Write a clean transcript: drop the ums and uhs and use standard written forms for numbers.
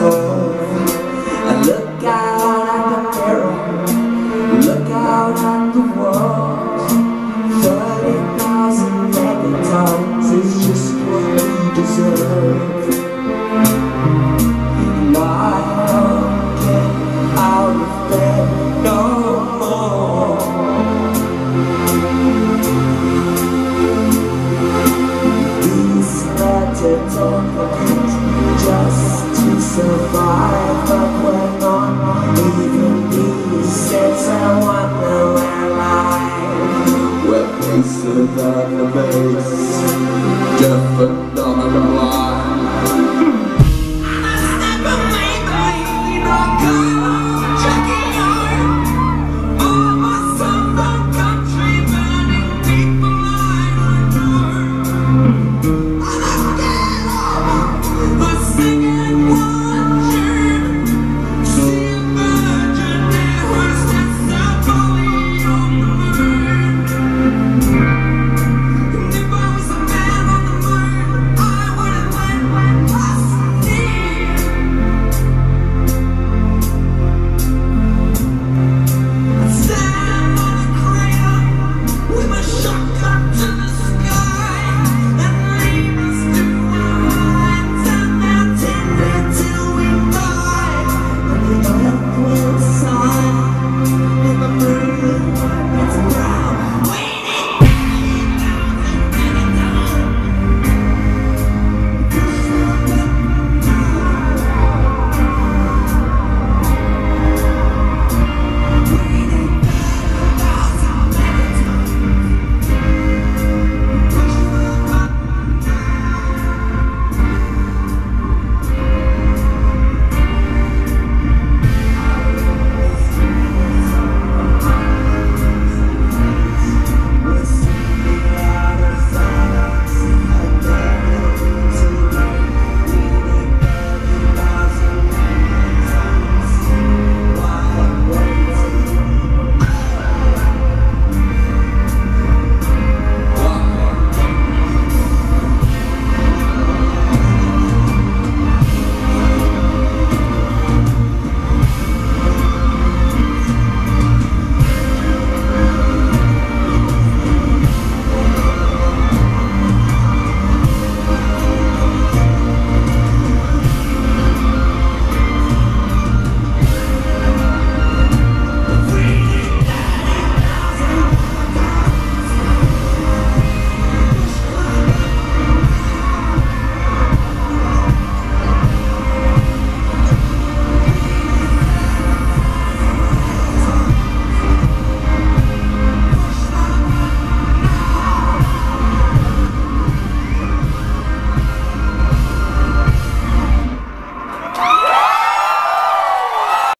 deserve. And look out at the mirror, look out at the world. 30,000 megatons is just what we deserve. And I don't get out of bed no more. These letters don't repeat just to survive, but when on even these sets I wonder where I we're placed without the base. Different